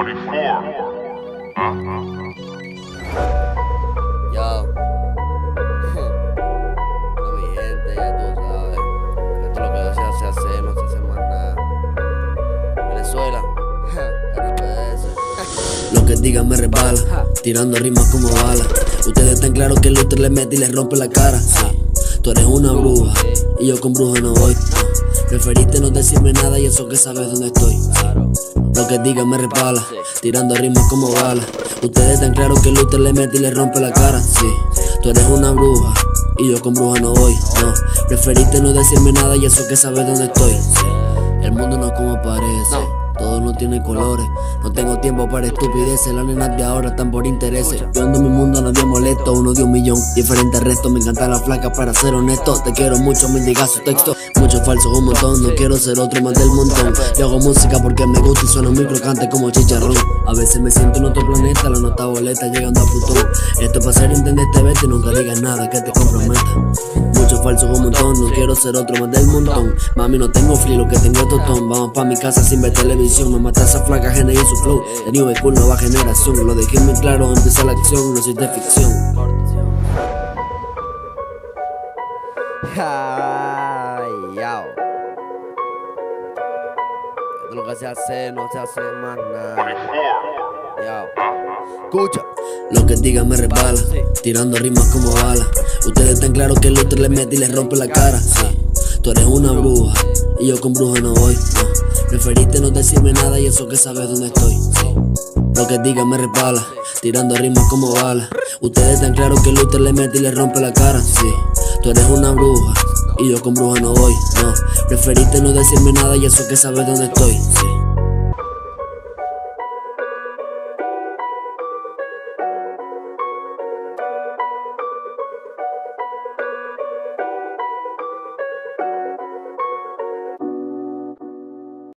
Yo, no, mi gente, ya tú sabes. Esto es lo que no se hace hacer, no se hace más nada. Venezuela, RPS. Lo que digan me resbala, tirando rimas como balas. Ustedes están claros que el Luther le mete y le rompe la cara. Sí. Tú eres una bruja y yo con bruja no voy. Preferiste no decirme nada y eso que sabes dónde estoy. Lo que digan me resbala, tirando rimas como balas. Ustedes están claros que el Luther le mete y le rompe la cara. Sí, tú eres una bruja y yo con bruja no voy. No, preferiste no decirme nada y eso que sabes dónde estoy. Sí. El mundo no es como parece, todo no tiene colores. No tengo tiempo para estupideces, las nenas de ahora están por intereses. Yo ando en mi mundo, nadie molesto, uno de 1.000.000. Diferentes restos, me encantan las flacas para ser honesto. Te quiero mucho, me indica su texto. Muchos falsos, un montón, no quiero ser otro más del montón. Yo hago música porque me gusta y suena muy crocante como chicharrón. A veces me siento en otro planeta, la nota boleta llegando a Plutón. Esto es para hacer entender este vete y nunca digas nada que te comprometa. Muchos falsos, un montón, no quiero ser otro más del montón. Mami, no tengo fli, lo que tengo es totón. Vamos pa' mi casa sin ver televisión. Me mata esa flaca, Gene y su flow. De New School, nueva generación. Lo dejé muy claro, empieza la acción, no soy de ficción. Ay, yao. Esto es lo que se hace, no se hace más nada. Yao. Escucha. Lo que digan me resbala, tirando rimas como balas. Ustedes están claros que el Luther le mete y le rompe la cara. Sí. Tú eres una bruja y yo con bruja no voy. No. Preferiste no decirme nada y eso que sabes dónde estoy. Sí. Lo que digan me resbala, tirando rimas como balas. Ustedes están claros que el Luther le mete y le rompe la cara. Sí. Tú eres una bruja y yo con bruja no voy. No. Preferiste no decirme nada y eso que sabes dónde estoy. Sí.